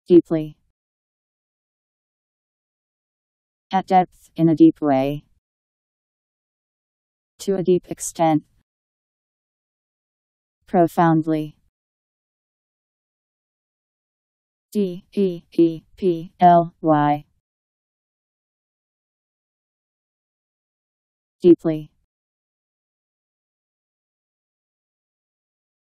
Deeply. At depth, in a deep way. To a deep extent. Profoundly. D-E-E-P-L-Y. Deeply.